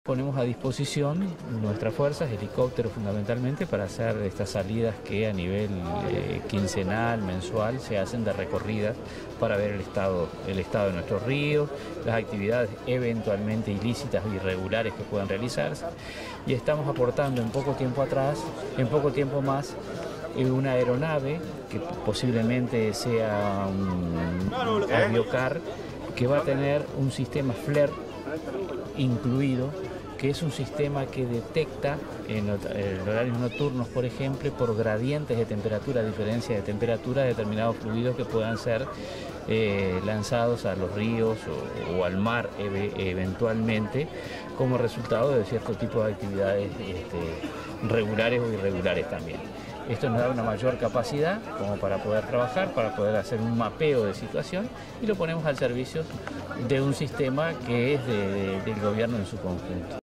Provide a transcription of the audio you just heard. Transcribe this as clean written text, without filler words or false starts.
Ponemos a disposición nuestras fuerzas, helicópteros fundamentalmente, para hacer estas salidas que a nivel quincenal, mensual, se hacen de recorridas para ver el estado de nuestros ríos, las actividades eventualmente ilícitas o irregulares que puedan realizarse. Y estamos aportando en poco tiempo más, una aeronave que posiblemente sea un aviocar, que va a tener un sistema FLIR incluido, que es un sistema que detecta en horarios nocturnos, por ejemplo, por gradientes de temperatura, diferencia de temperatura, determinados fluidos que puedan ser lanzados a los ríos o al mar eventualmente, como resultado de cierto tipo de actividades regulares o irregulares también. Esto nos da una mayor capacidad como para poder trabajar, para poder hacer un mapeo de situación, y lo ponemos al servicio de un sistema que es del gobierno en su conjunto.